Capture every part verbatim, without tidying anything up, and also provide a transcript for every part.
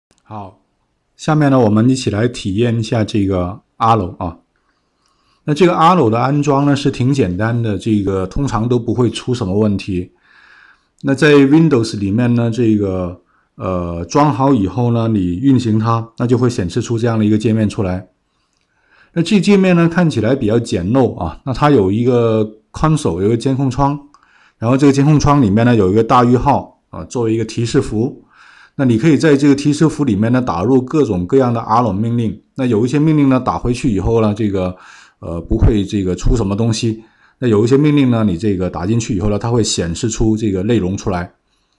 好，下面呢，我们一起来体验一下这个 A L O 啊。那这个 A L O 的安装呢是挺简单的，这个通常都不会出什么问题。那在 Windows 里面呢，这个呃装好以后呢，你运行它，那就会显示出这样的一个界面出来。那这界面呢看起来比较简陋啊，那它有一个 console， 有一个监控窗，然后这个监控窗里面呢有一个大于号啊，作为一个提示符。那你可以在这个提示符里面呢打入各种各样的 A L O 命令。那有一些命令呢打回去以后呢，这个呃不会这个出什么东西。那有一些命令呢，你这个打进去以后呢，它会显示出这个内容出来。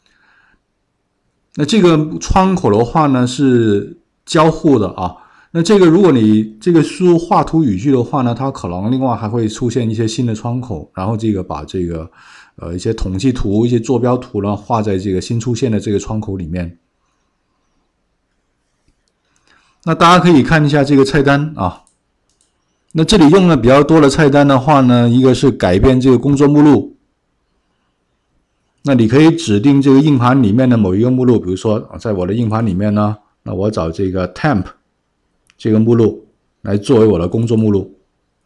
那这个窗口的话呢是交互的啊。那这个如果你这个输入画图语句的话呢，它可能另外还会出现一些新的窗口，然后这个把这个呃一些统计图、一些坐标图呢画在这个新出现的这个窗口里面。那大家可以看一下这个菜单啊。那这里用的比较多的菜单的话呢，一个是改变这个工作目录。那你可以指定这个硬盘里面的某一个目录，比如说在我的硬盘里面呢，那我找这个 temp 这个目录来作为我的工作目录。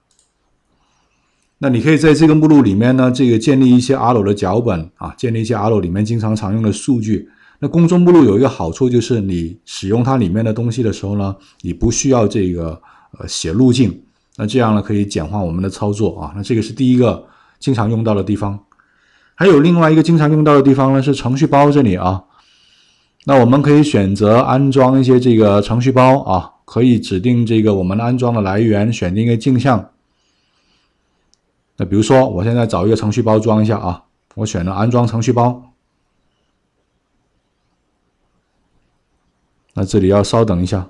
那你可以在这个目录里面呢，这个建立一些 A L O 的脚本啊，建立一些 A L O 里面经常常用的数据。那工作目录有一个好处，就是你使用它里面的东西的时候呢，你不需要这个呃写路径，那这样呢可以简化我们的操作啊。那这个是第一个经常用到的地方。还有另外一个经常用到的地方呢是程序包这里啊。那我们可以选择安装一些这个程序包啊，可以指定这个我们安装的来源，选定一个镜像。那比如说我现在找一个程序包装一下啊，我选了安装程序包。那这里要稍等一下。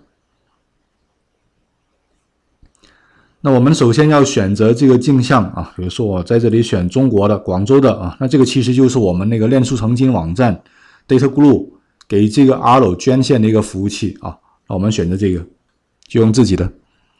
那我们首先要选择这个镜像啊，比如说我在这里选中国的、广州的啊，那这个其实就是我们那个链书成金网站 DataGlue 给这个 A L O 捐献的一个服务器啊。那我们选择这个，就用自己的。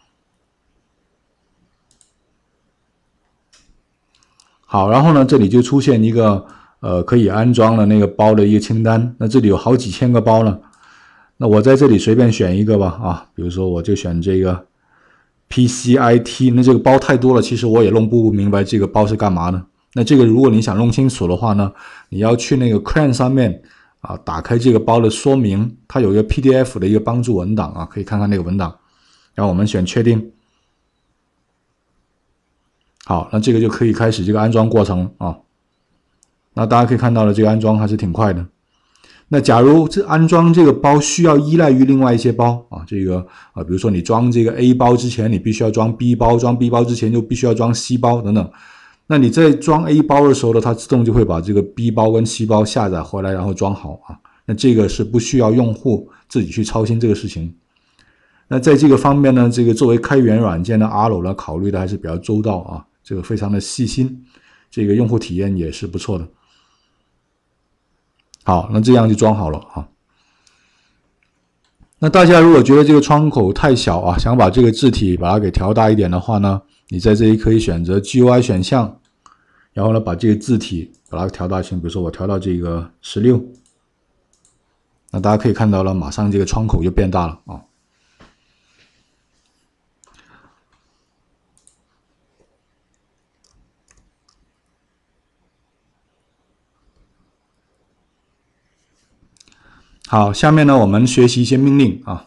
好，然后呢，这里就出现一个呃可以安装的那个包的一个清单。那这里有好几千个包呢。那我在这里随便选一个吧啊，比如说我就选这个 P C I T， 那这个包太多了，其实我也弄不明白这个包是干嘛的。那这个如果你想弄清楚的话呢，你要去那个 Cran 上面啊，打开这个包的说明，它有一个 P D F 的一个帮助文档啊，可以看看那个文档。然后我们选确定。好，那这个就可以开始这个安装过程啊。那大家可以看到了，这个安装还是挺快的。那假如这安装这个包需要依赖于另外一些包啊，这个啊，比如说你装这个 A 包之前，你必须要装 B 包，装 B 包之前就必须要装 C 包等等。那你在装 A 包的时候呢，它自动就会把这个 B 包跟 C 包下载回来，然后装好啊。那这个是不需要用户自己去操心这个事情。那在这个方面呢，这个作为开源软件的 A L O 呢，考虑的还是比较周到啊，这个非常的细心，这个用户体验也是不错的。好，那这样就装好了啊。那大家如果觉得这个窗口太小啊，想把这个字体把它给调大一点的话呢，你在这里可以选择 G U I 选项，然后呢把这个字体把它调大一些，比如说我调到这个十六，那大家可以看到了，马上这个窗口就变大了啊。好，下面呢我们学习一些命令啊。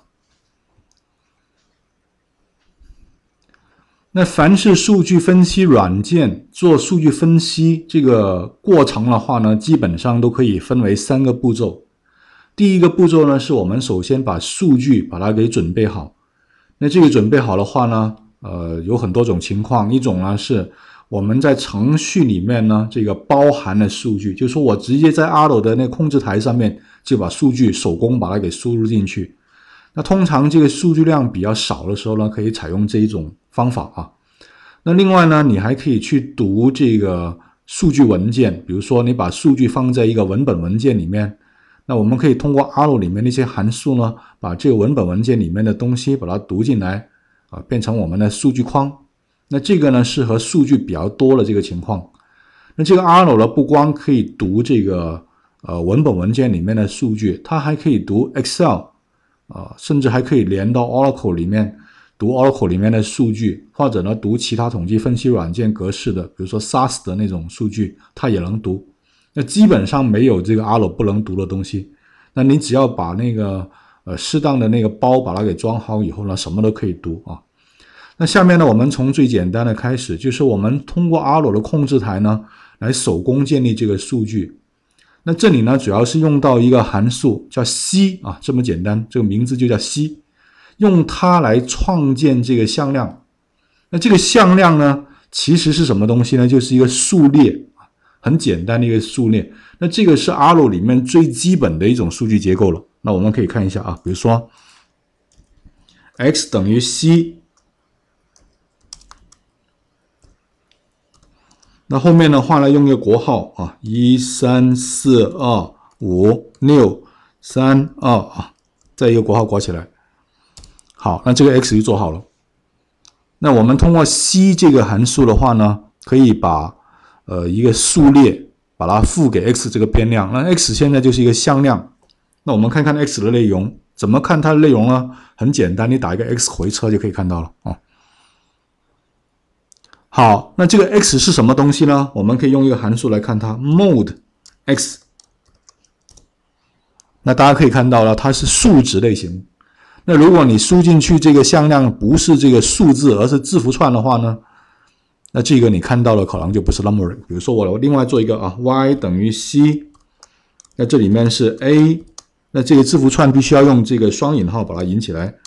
那凡是数据分析软件做数据分析这个过程的话呢，基本上都可以分为三个步骤。第一个步骤呢，是我们首先把数据把它给准备好。那这个准备好的话呢，呃，有很多种情况。一种呢是我们在程序里面呢，这个包含了数据，就是说我直接在 A L O 的那个控制台上面就把数据手工把它给输入进去。那通常这个数据量比较少的时候呢，可以采用这一种方法啊。那另外呢，你还可以去读这个数据文件，比如说你把数据放在一个文本文件里面，那我们可以通过 A L O 里面的一些函数呢，把这个文本文件里面的东西把它读进来啊，变成我们的数据框。那这个呢，适合数据比较多的这个情况。那这个 A L O 呢，不光可以读这个呃文本文件里面的数据，它还可以读 Excel 呃，甚至还可以连到 Oracle 里面读 Oracle 里面的数据，或者呢读其他统计分析软件格式的，比如说 S A S 的那种数据，它也能读。那基本上没有这个 R 不能读的东西。那你只要把那个呃适当的那个包把它给装好以后呢，什么都可以读啊。那下面呢，我们从最简单的开始，就是我们通过 R 的控制台呢来手工建立这个数据。那这里呢主要是用到一个函数叫 C 啊，这么简单，这个名字就叫 C， 用它来创建这个向量。那这个向量呢其实是什么东西呢？就是一个数列，很简单的一个数列。那这个是 R 里面最基本的一种数据结构了。那我们可以看一下啊，比如说 x 等于 c， 那后面的话呢用一个国号啊，一三四二五六三二啊，再一个国号国起来。好，那这个 x 就做好了。那我们通过 c 这个函数的话呢，可以把呃一个数列把它赋给 x 这个变量。那 x 现在就是一个向量。那我们看看 x 的内容，怎么看它的内容呢？很简单，你打一个 x 回车就可以看到了啊。好，那这个 x 是什么东西呢？我们可以用一个函数来看它 ，mod x。那大家可以看到了，它是数值类型。那如果你输进去这个向量不是这个数字，而是字符串的话呢，那这个你看到的可能就不是 numbering。比如说我另外做一个啊 ，y 等于 c， 那这里面是 a， 那这个字符串必须要用这个双引号把它引起来。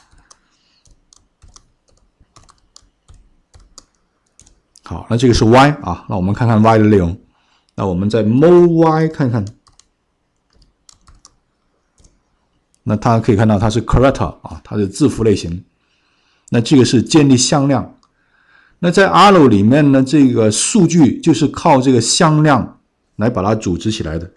好，那这个是 y 啊，那我们看看 y 的内容。那我们再 mod y 看看，那大家可以看到它是 character 啊，它是字符类型。那这个是建立向量。那在 R 里面呢，这个数据就是靠这个向量来把它组织起来的。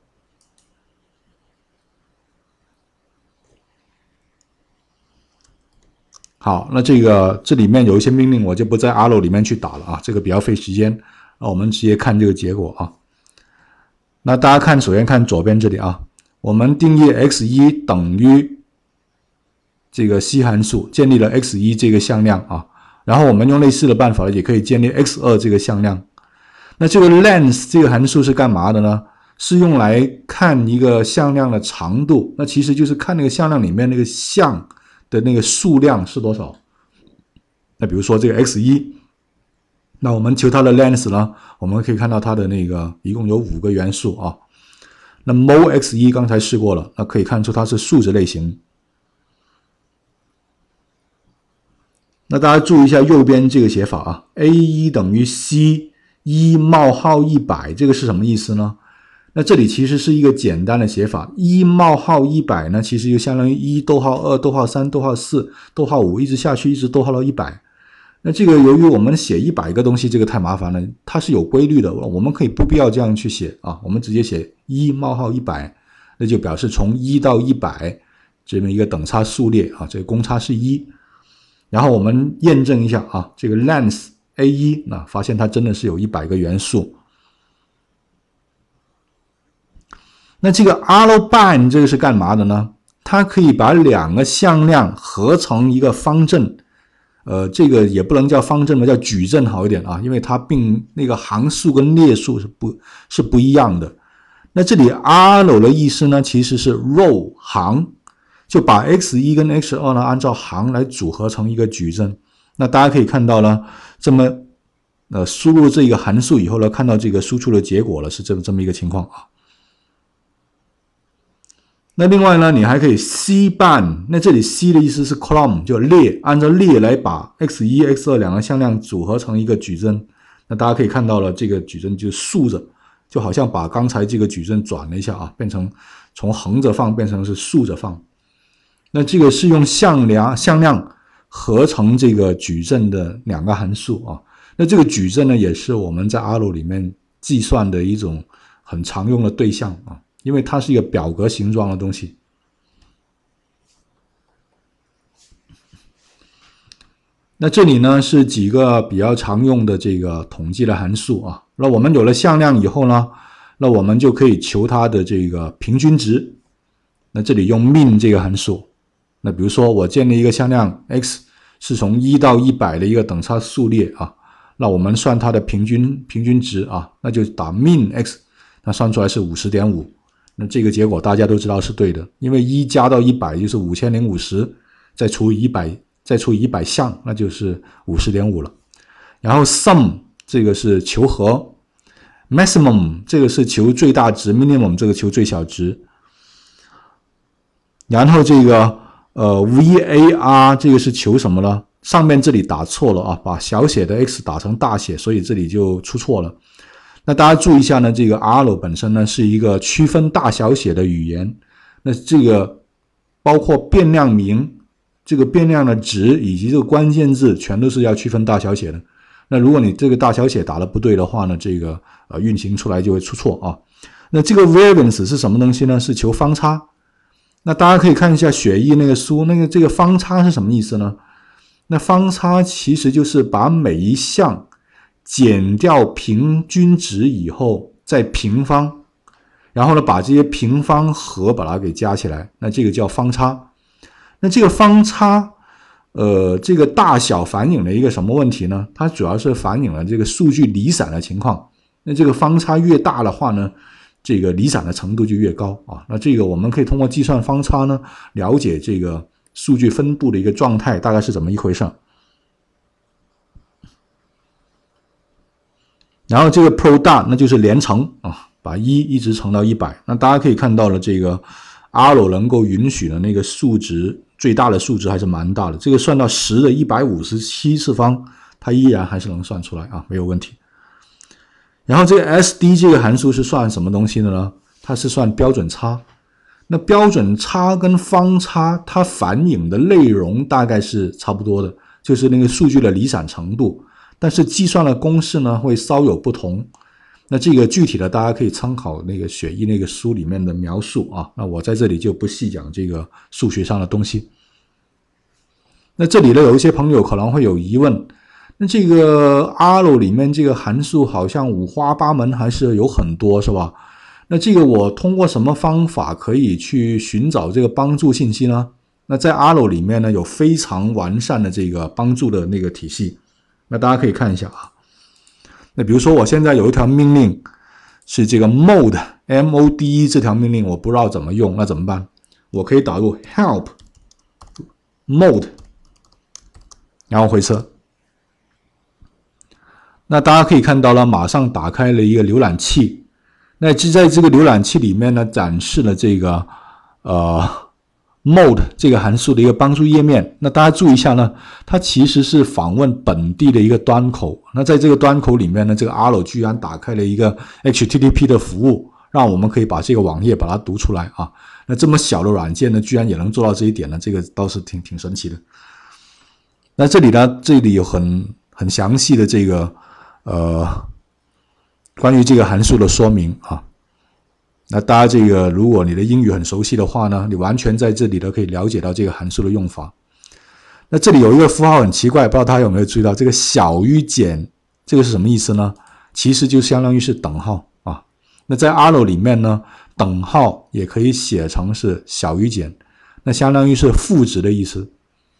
好，那这个这里面有一些命令我就不在 R 里面去打了啊，这个比较费时间。那我们直接看这个结果啊。那大家看，首先看左边这里啊，我们定义 x 一 等于这个 C 函数，建立了 x 一 这个向量啊。然后我们用类似的办法也可以建立 x 二 这个向量。那这个 length 这个函数是干嘛的呢？是用来看一个向量的长度，那其实就是看那个向量里面那个项的那个数量是多少。那比如说这个 x 一， 那我们求它的 length 呢，我们可以看到它的那个一共有五个元素啊。那 mod x 一 刚才试过了，那可以看出它是数值类型。那大家注意一下右边这个写法啊 ，a 一 等于 c 一 冒号一百，这个是什么意思呢？那这里其实是一个简单的写法，一冒号一百呢，其实就相当于一逗号二逗号三逗号四逗号五一直下去，一直逗号到一百。那这个由于我们写一百个东西，这个太麻烦了，它是有规律的，我们可以不必要这样去写啊，我们直接写一冒号一百，那就表示从一到一百这么一个等差数列啊，这个公差是一。然后我们验证一下啊，这个 length a 一， 那发现它真的是有一百个元素。那这个 R-bind 这个是干嘛的呢？它可以把两个向量合成一个方阵，呃，这个也不能叫方阵吧，叫矩阵好一点啊，因为它并那个行数跟列数是不是不一样的。那这里 R 的意思呢，其实是 row 行。就把 x 一 跟 x 二 呢按照行来组合成一个矩阵。那大家可以看到呢，这么呃输入这个函数以后呢，看到这个输出的结果了，是这么这么一个情况啊。那另外呢，你还可以 C-bind， 那这里 C 的意思是 column， 就列，按照列来把 x 一 x 二 两个向量组合成一个矩阵。那大家可以看到了，这个矩阵就竖着，就好像把刚才这个矩阵转了一下啊，变成从横着放变成是竖着放。那这个是用向量向量合成这个矩阵的两个函数啊。那这个矩阵呢，也是我们在 R 里面计算的一种很常用的对象啊，因为它是一个表格形状的东西。那这里呢是几个比较常用的这个统计的函数啊。那我们有了向量以后呢，那我们就可以求它的这个平均值。那这里用 min 这个函数。 那比如说我建立一个向量 x 是从一到一百的一个等差数列啊，那我们算它的平均平均值啊，那就打 min x， 那算出来是 五十点五。那这个结果大家都知道是对的，因为一加到一百就是五千零五十，再除以一百，再除以一百项，那就是 五十点五 了。然后 sum 这个是求和， maximum 这个是求最大值， minimum 这个求最小值。然后这个呃 var 这个是求什么呢？上面这里打错了啊，把小写的 x 打成大写，所以这里就出错了。那大家注意一下呢，这个 R 本身呢是一个区分大小写的语言，那这个包括变量名、这个变量的值以及这个关键字全都是要区分大小写的。那如果你这个大小写打得不对的话呢，这个呃运行出来就会出错啊。那这个 variance 是什么东西呢？是求方差。那大家可以看一下雪翼那个书，那个这个方差是什么意思呢？那方差其实就是把每一项减掉平均值以后再平方，然后呢把这些平方和把它给加起来，那这个叫方差。那这个方差呃，这个大小反映了一个什么问题呢？它主要是反映了这个数据离散的情况。那这个方差越大的话呢，这个离散的程度就越高啊。那这个我们可以通过计算方差呢，了解这个数据分布的一个状态大概是怎么一回事。然后这个 product 那就是连乘啊，把一一直乘到一百。那大家可以看到了，这个 R 能够允许的那个数值，最大的数值还是蛮大的。这个算到十的一百五十七次方，它依然还是能算出来啊，没有问题。然后这个 S D 这个函数是算什么东西的呢？它是算标准差。那标准差跟方差它反映的内容大概是差不多的，就是那个数据的离散程度。但是计算的公式呢会稍有不同，那这个具体的大家可以参考那个雪翼那个书里面的描述啊，那我在这里就不细讲这个数学上的东西。那这里呢有一些朋友可能会有疑问，那这个 R 里面这个函数好像五花八门，还是有很多是吧？那这个我通过什么方法可以去寻找这个帮助信息呢？那在 R 里面呢有非常完善的这个帮助的那个体系。那大家可以看一下啊，那比如说我现在有一条命令是这个 mode M O D E 这条命令我不知道怎么用，那怎么办？我可以导入 help mode 然后回车。那大家可以看到了，马上打开了一个浏览器，那就在这个浏览器里面呢展示了这个呃mode 这个函数的一个帮助页面。那大家注意一下呢，它其实是访问本地的一个端口。那在这个端口里面呢，这个 R 居然打开了一个 H T T P 的服务，让我们可以把这个网页把它读出来啊。那这么小的软件呢，居然也能做到这一点呢，这个倒是挺挺神奇的。那这里呢，这里有很很详细的这个呃关于这个函数的说明啊。那大家这个如果你的英语很熟悉的话呢，你完全在这里都可以了解到这个函数的用法。那这里有一个符号很奇怪，不知道大家有没有注意到，这个小于减这个是什么意思呢？其实就相当于是等号啊。那在 R 里面呢，等号也可以写成是小于减，那相当于是负值的意思。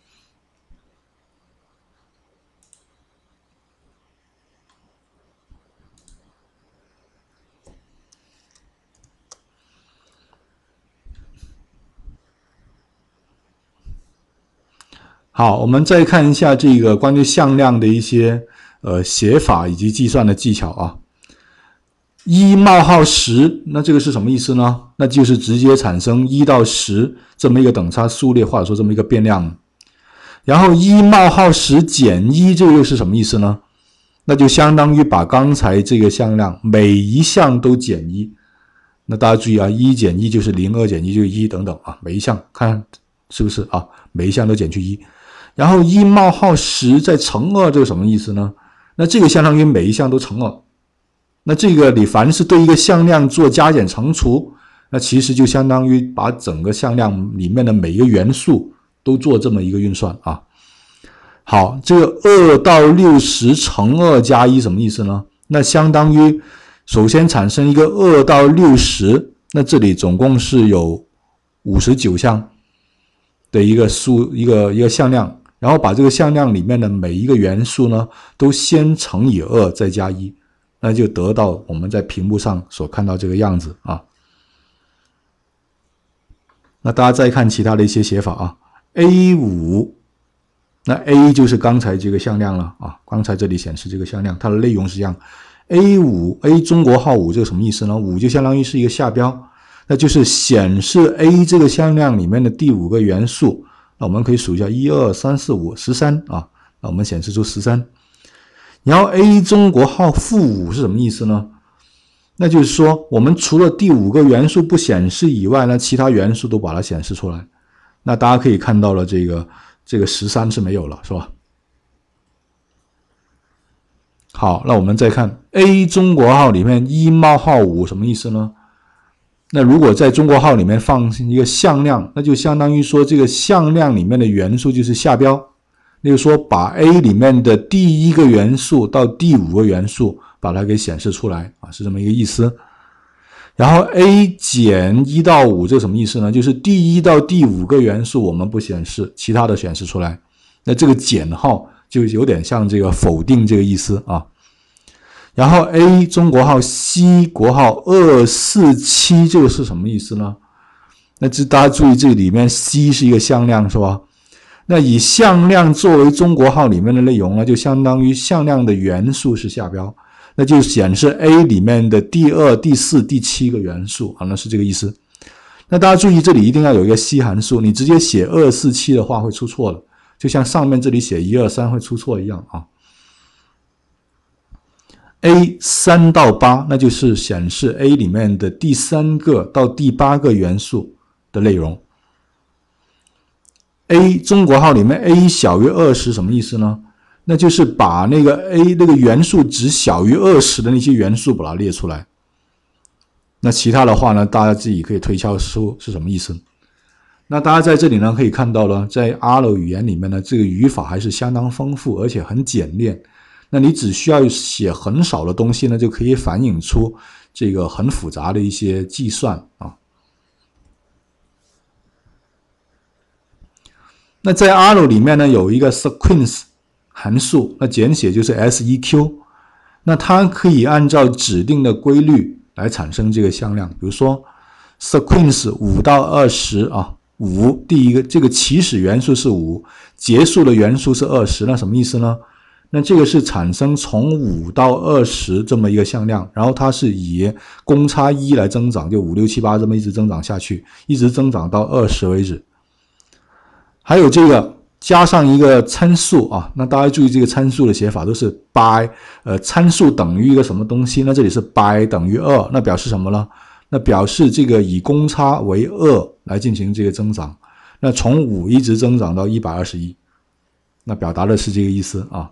好，我们再看一下这个关于向量的一些呃写法以及计算的技巧啊。一冒号十，那这个是什么意思呢？那就是直接产生一到十这么一个等差数列，或者说这么一个变量。然后一冒号十减一，这个又是什么意思呢？那就相当于把刚才这个向量每一项都减一。那大家注意啊，一减一就是零，二减一就是一等等啊，每一项看是不是啊？每一项都减去一。然后一冒号十再乘二，这个什么意思呢？那这个相当于每一项都乘二。那这个你凡是对一个向量做加减乘除，那其实就相当于把整个向量里面的每一个元素都做这么一个运算啊。好，这个二到六十乘二加一什么意思呢？那相当于首先产生一个二到六十，那这里总共是有五十九项。 的一个数一个一个向量，然后把这个向量里面的每一个元素呢都先乘以二再加一，那就得到我们在屏幕上所看到这个样子啊。那大家再看其他的一些写法啊 ，A 五， 那 A 就是刚才这个向量了啊，刚才这里显示这个向量，它的内容是这样 ，A 五 A 中国号五这个什么意思呢？五就相当于是一个下标，那就是显示 A 这个向量里面的第五个元素，那我们可以数一下一二三四五十三啊，那我们显示出十三，然后 A 中国号负五是什么意思呢？那就是说，我们除了第五个元素不显示以外呢，其他元素都把它显示出来。那大家可以看到了，这个这个十三是没有了，是吧？好，那我们再看 A 中国号里面一冒号五什么意思呢？那如果在中国号里面放一个向量，那就相当于说这个向量里面的元素就是下标，那就是说把 A 里面的第一个元素到第五个元素把它给显示出来啊，是这么一个意思。然后 A 减一到五这什么意思呢？就是第一到第五个元素我们不显示，其他的显示出来。那这个减号就有点像这个否定这个意思啊。然后 A 中国号 C 国号二四七这个是什么意思呢？那这大家注意这里面 C 是一个向量是吧？那以向量作为中国号里面的内容呢，就相当于向量的元素是下标。那就显示 A 里面的第二、第四、第七个元素啊，那是这个意思。那大家注意，这里一定要有一个C函数，你直接写二四七的话会出错了，就像上面这里写一二三会出错一样啊。A 三到八，那就是显示 A 里面的第三个到第八个元素的内容。A 中国号里面 A 小于二十什么意思呢？那就是把那个 A 那个元素值小于二十的那些元素把它列出来。那其他的话呢，大家自己可以推敲出是什么意思。那大家在这里呢可以看到了，在 R 语言里面呢，这个语法还是相当丰富，而且很简练。那你只需要写很少的东西呢，就可以反映出这个很复杂的一些计算啊。那在 R 里面呢，有一个 sequence 函数，那简写就是 seq， 那它可以按照指定的规律来产生这个向量。比如说 sequence 五到二十啊，五第一个这个起始元素是五，结束的元素是二十，那什么意思呢？那这个是产生从五到二十这么一个向量，然后它是以公差一来增长，就五六七八这么一直增长下去，一直增长到二十为止。还有这个加上一个参数啊，那大家注意这个参数的写法都是 by， 呃，参数等于一个什么东西，那这里是 by 等于二，那表示什么呢？那表示这个以公差为二来进行这个增长，那从五一直增长到一百二十一，那表达的是这个意思啊。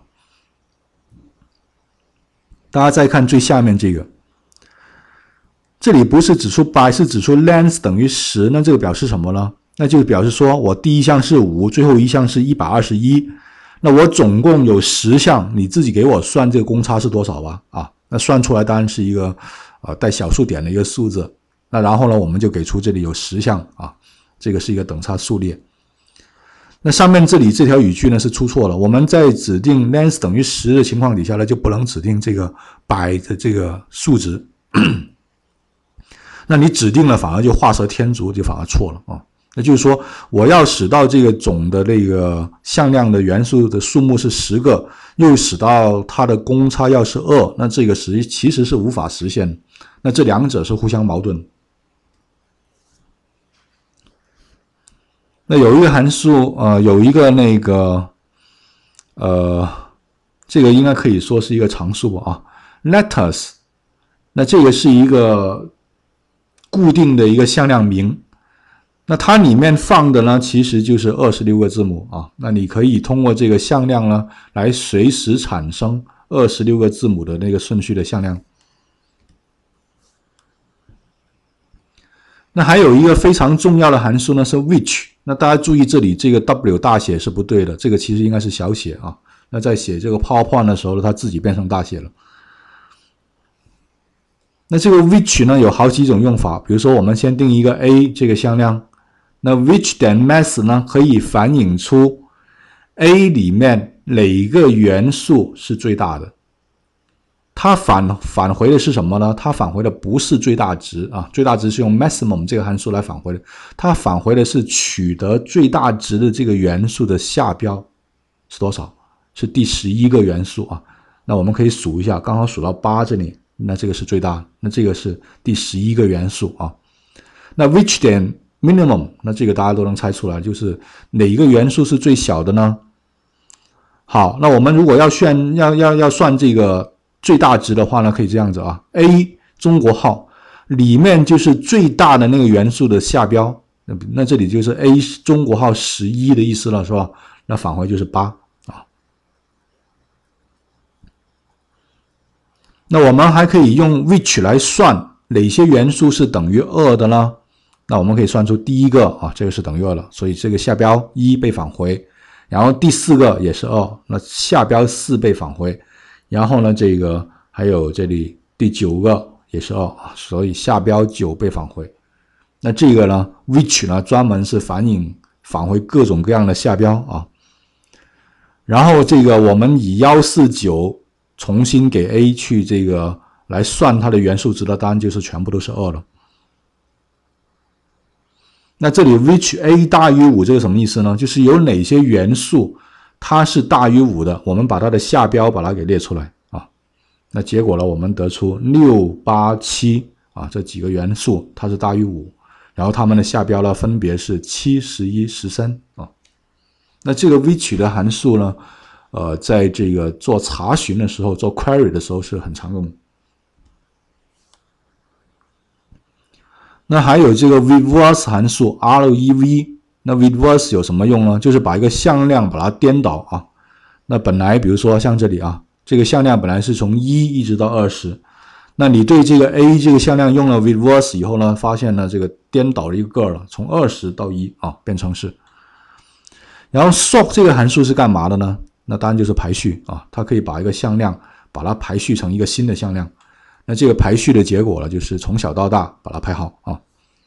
大家再看最下面这个，这里不是指出 by， 是指出 length 等于十，那这个表示什么呢？那就表示说我第一项是五，最后一项是一百二十一，那我总共有十项，你自己给我算这个公差是多少吧？啊，那算出来当然是一个呃带小数点的一个数字。那然后呢，我们就给出这里有十项啊，这个是一个等差数列。那上面这里这条语句呢是出错了，我们在指定 length 等于十的情况底下呢，就不能指定这个 by 的这个数值。那你指定了反而就画蛇添足，就反而错了啊。那就是说，我要使到这个总的那个向量的元素的数目是十个，又使到它的公差要是二，那这个实其实是无法实现的。那这两者是互相矛盾。那有一个函数，呃，有一个那个，呃，这个应该可以说是一个常数啊 ，letters。那这个是一个固定的一个向量名。那它里面放的呢，其实就是二十六个字母啊。那你可以通过这个向量呢，来随时产生二十六个字母的那个顺序的向量。那还有一个非常重要的函数呢，是 which。那大家注意这里这个 W 大写是不对的，这个其实应该是小写啊。那在写这个 PowerPoint 的时候呢，它自己变成大写了。那这个 which 呢有好几种用法，比如说我们先定一个 A 这个向量， 那 which 点 mass 呢，可以反映出 A 里面哪个元素是最大的。它返返回的是什么呢？它返回的不是最大值啊，最大值是用 maximum 这个函数来返回的，它返回的是取得最大值的这个元素的下标是多少？是第十一个元素啊。那我们可以数一下，刚好数到八这里，那这个是最大，那这个是第十一个元素啊。那 which 点 minimum， 那这个大家都能猜出来，就是哪一个元素是最小的呢？好，那我们如果要算要要要算这个最大值的话呢，可以这样子啊 ，A 中国号里面就是最大的那个元素的下标，那那这里就是 A 中国号十一的意思了，是吧？那返回就是八啊。那我们还可以用 which 来算哪些元素是等于二的呢？那我们可以算出第一个啊，这个是等于二了，所以这个下标一被返回，然后第四个也是二，那下标四被返回。然后呢，这个还有这里第九个也是二，所以下标九被返回。那这个呢 ，which 呢专门是反映返回各种各样的下标啊。然后这个我们以一四九重新给 A 去这个来算它的元素值的，当然就是全部都是二了。那这里 which A 大于五这个什么意思呢？就是有哪些元素它是大于五的，我们把它的下标把它给列出来啊。那结果呢，我们得出六、八、七啊这几个元素它是大于五，然后它们的下标呢分别是七、十一、十三啊。那这个 which 的函数呢，呃，在这个做查询的时候，做 query 的时候是很常用的。那还有这个 reverse 函数 rev。那 reverse 有什么用呢？就是把一个向量把它颠倒啊。那本来比如说像这里啊，这个向量本来是从一一直到二十，那你对这个 A 这个向量用了 reverse 以后呢，发现呢这个颠倒了一个个了，从二十到一啊变成是。然后 sort 这个函数是干嘛的呢？那当然就是排序啊，它可以把一个向量把它排序成一个新的向量。那这个排序的结果呢，就是从小到大把它排好啊。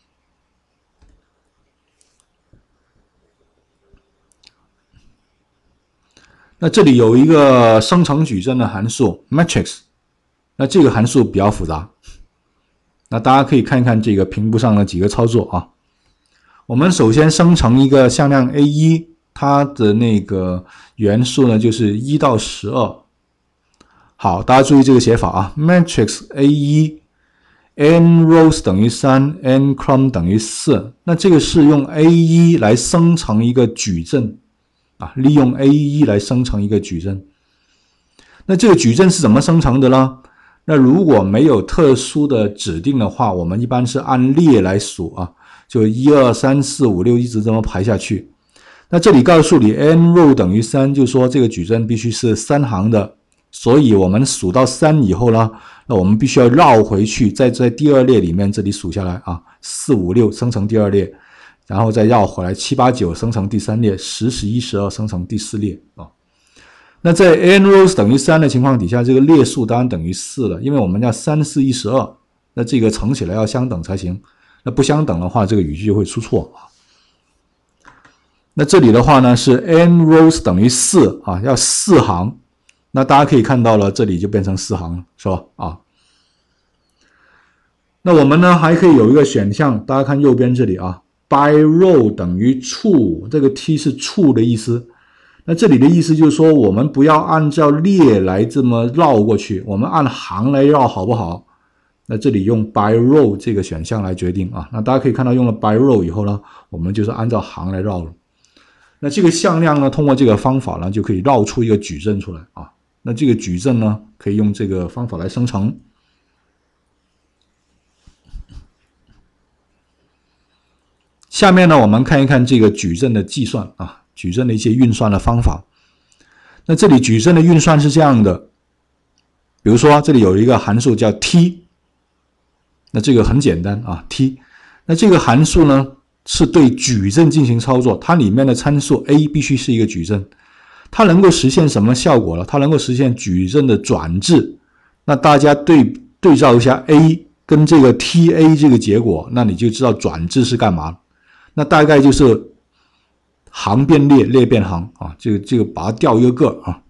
那这里有一个生成矩阵的函数 matrix， 那这个函数比较复杂。那大家可以看一看这个屏幕上的几个操作啊。我们首先生成一个向量 A 一， 它的那个元素呢就是一到十二。好，大家注意这个写法啊 ，matrix A 一 n rows 等于三 n column 等于四，那这个是用 A 一 来生成一个矩阵。啊，利用 A 一 来生成一个矩阵。那这个矩阵是怎么生成的呢？那如果没有特殊的指定的话，我们一般是按列来数啊，就一二三四五六一直这么排下去。那这里告诉你 n row 等于三，就说这个矩阵必须是三行的，所以我们数到三以后呢，那我们必须要绕回去，再在第二列里面这里数下来啊，四五六生成第二列。然后再绕回来，七八九生成第三列，十、十一、十二生成第四列啊。那在 n rows 等于三的情况底下，这个列数当然等于四了，因为我们要三、四、一、十二，那这个乘起来要相等才行。那不相等的话，这个语句就会出错啊。那这里的话呢是 n rows 等于四啊，要四行。那大家可以看到了，这里就变成四行了，是吧？啊。那我们呢还可以有一个选项，大家看右边这里啊。by row 等于处，这个 t 是处的意思。那这里的意思就是说，我们不要按照列来这么绕过去，我们按行来绕，好不好？那这里用 by row 这个选项来决定啊。那大家可以看到，用了 by row 以后呢，我们就是按照行来绕了。那这个向量呢，通过这个方法呢，就可以绕出一个矩阵出来啊。那这个矩阵呢，可以用这个方法来生成。下面呢，我们看一看这个矩阵的计算啊，矩阵的一些运算的方法。那这里矩阵的运算是这样的，比如说这里有一个函数叫 t， 那这个很简单啊 ，t。那这个函数呢是对矩阵进行操作，它里面的参数 a 必须是一个矩阵，它能够实现什么效果呢？它能够实现矩阵的转置。那大家对对照一下 a 跟这个 ta 这个结果，那你就知道转置是干嘛。 那大概就是行变列，列变行啊，这个这个把它调一个个啊。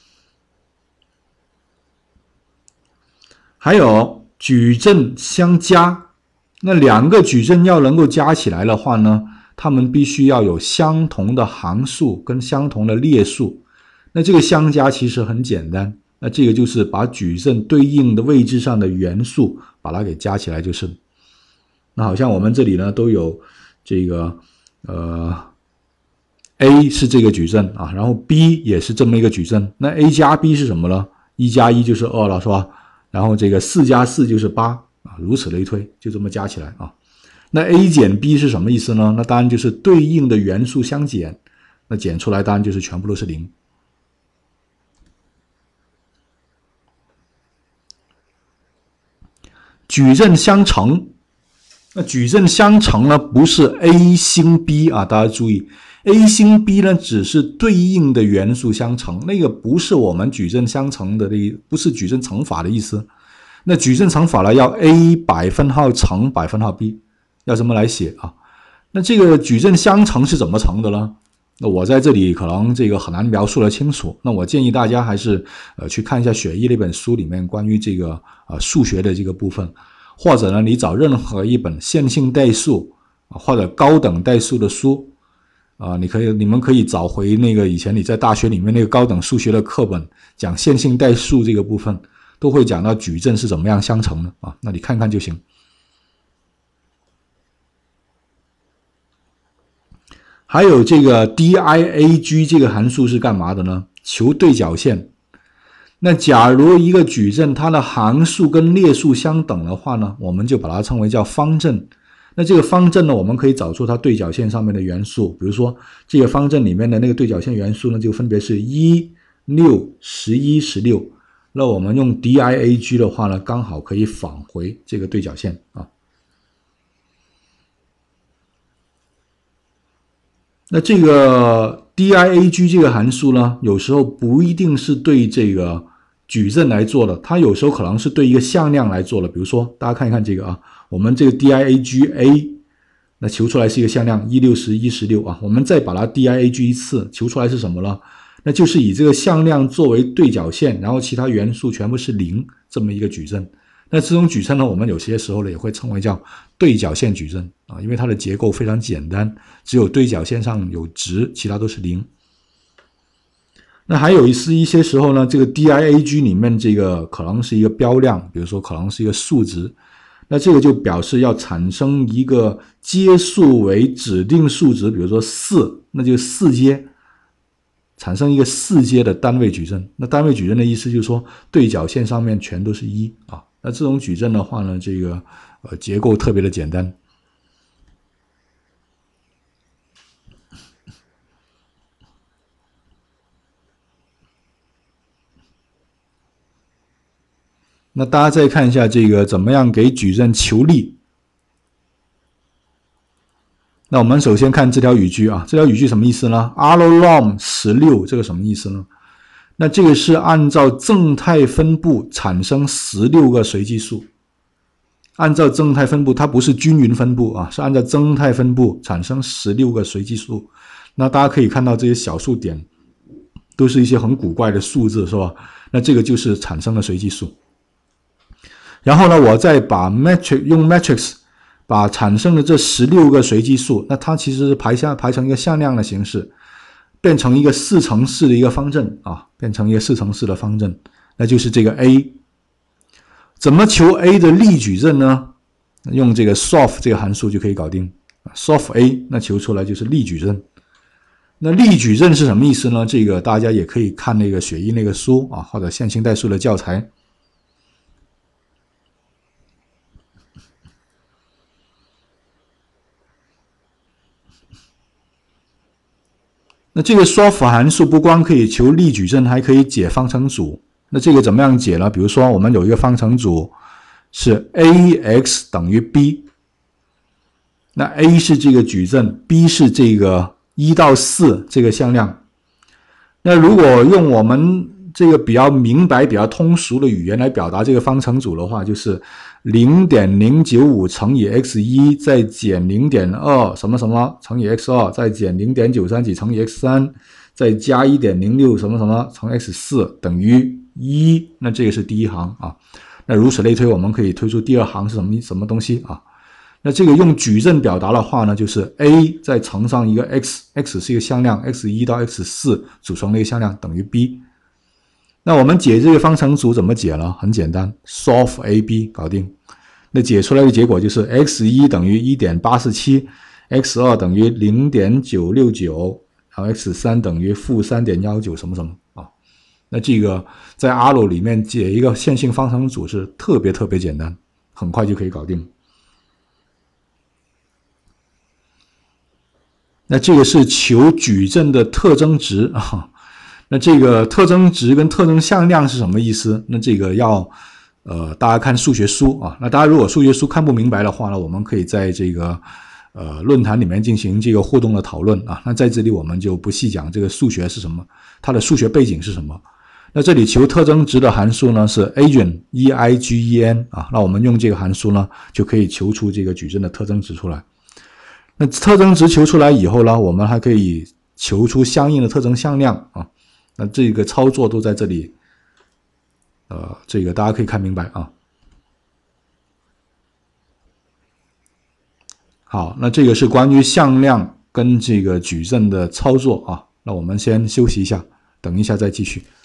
还有矩阵相加，那两个矩阵要能够加起来的话呢，它们必须要有相同的行数跟相同的列数。那这个相加其实很简单，那这个就是把矩阵对应的位置上的元素把它给加起来就是。那好像我们这里呢都有这个呃 A 是这个矩阵啊，然后 B 也是这么一个矩阵，那 A 加 B 是什么呢？一加一就是二了，是吧？然后这个四加四就是八啊，如此类推，就这么加起来啊。那 A 减 B 是什么意思呢？那当然就是对应的元素相减，那减出来当然就是全部都是零。矩阵相乘，那矩阵相乘呢，不是 A 星 B 啊，大家注意 ，A 星 B 呢只是对应的元素相乘，那个不是我们矩阵相乘的，不是矩阵乘法的意思。那矩阵乘法呢，要 A 百分号乘百分号 B， 要这么来写啊。那这个矩阵相乘是怎么乘的呢？那我在这里可能这个很难描述得清楚，那我建议大家还是呃去看一下雪一那本书里面关于这个呃数学的这个部分，或者呢你找任何一本线性代数或者高等代数的书啊、呃，你可以你们可以找回那个以前你在大学里面那个高等数学的课本，讲线性代数这个部分都会讲到矩阵是怎么样相乘的啊，那你看看就行。还有这个 D I A G 这个函数是干嘛的呢？求对角线。那假如一个矩阵它的行数跟列数相等的话呢，我们就把它称为叫方阵。那这个方阵呢，我们可以找出它对角线上面的元素，比如说这个方阵里面的那个对角线元素呢，就分别是一、六、十一、十六。那我们用 D I A G 的话呢，刚好可以返回这个对角线啊。那这个 D I A G 这个函数呢，有时候不一定是对这个矩阵来做的，它有时候可能是对一个向量来做的。比如说，大家看一看这个啊，我们这个 D I A G A， 那求出来是一个向量一、六、十一、十六啊，我们再把它 D I A G 一次，求出来是什么呢？那就是以这个向量作为对角线，然后其他元素全部是零这么一个矩阵。那这种矩阵呢，我们有些时候呢也会称为叫对角线矩阵啊，因为它的结构非常简单，只有对角线上有值，其他都是零。那还有一是一些时候呢，这个 D I A G 里面这个可能是一个标量，比如说可能是一个数值，那这个就表示要产生一个阶数为指定数值，比如说四，那就四阶。产生一个四阶的单位矩阵，那单位矩阵的意思就是说对角线上面全都是一啊。那这种矩阵的话呢，这个呃结构特别的简单。那大家再看一下这个怎么样给矩阵求力。那我们首先看这条语句啊，这条语句什么意思呢 ？Alolom 十六这个什么意思呢？那这个是按照正态分布产生十六个随机数，按照正态分布，它不是均匀分布啊，是按照正态分布产生十六个随机数。那大家可以看到这些小数点都是一些很古怪的数字，是吧？那这个就是产生的随机数。然后呢，我再把 matrix 用 matrix 把产生的这十六个随机数，那它其实是排下排成一个向量的形式，变成一个四乘四的一个方阵啊，变成一个四乘四的方阵，那就是这个 A。怎么求 A 的力矩阵呢？用这个 solve 这个函数就可以搞定。solve A， 那求出来就是力矩阵。那力矩阵是什么意思呢？这个大家也可以看那个雪一那个书啊，或者线性代数的教材。那这个 solve 函数不光可以求力矩阵，还可以解方程组。那这个怎么样解呢？比如说我们有一个方程组是 ax 等于 b， 那 a 是这个矩阵， b 是这个一到四这个向量。那如果用我们这个比较明白、比较通俗的语言来表达这个方程组的话，就是零点零九五乘以 x 一 再减 零点二 什么什么乘以 x 二 再减 零点九三几乘以 x 三 再加 一点零六 什么什么乘 x 四 等于一，那这个是第一行啊。那如此类推，我们可以推出第二行是什么什么东西啊？那这个用矩阵表达的话呢，就是 a 再乘上一个 x，x 是一个向量 ，x 一 到 x 四 组成的一个向量等于 b。那我们解这个方程组怎么解呢？很简单 ，solve a b 搞定。那解出来的结果就是 x 一 等于 一点八四七 x 二 等于 零点九六九， 然后 x 三 等于负 三点一九 什么什么啊。那这个在 R 里面解一个线性方程组是特别特别简单，很快就可以搞定。那这个是求矩阵的特征值啊。那这个特征值跟特征向量是什么意思？那这个要呃大家看数学书啊。那大家如果数学书看不明白的话呢，我们可以在这个呃论坛里面进行这个互动的讨论啊。那在这里我们就不细讲这个数学是什么，它的数学背景是什么。那这里求特征值的函数呢是 eigen e i g e n 啊。那我们用这个函数呢就可以求出这个矩阵的特征值出来。那特征值求出来以后呢，我们还可以求出相应的特征向量啊。那这个操作都在这里，呃，这个大家可以看明白啊。好，那这个是关于向量跟这个矩阵的操作啊。那我们先休息一下，等一下再继续。